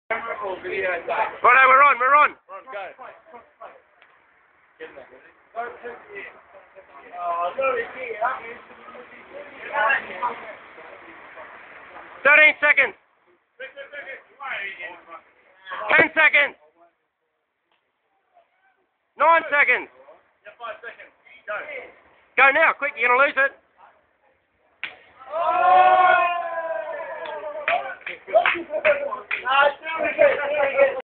Righto, we're on. Go. 13 seconds. 10 seconds. 9 seconds. 5 seconds. Go now, quick, you're going to lose it.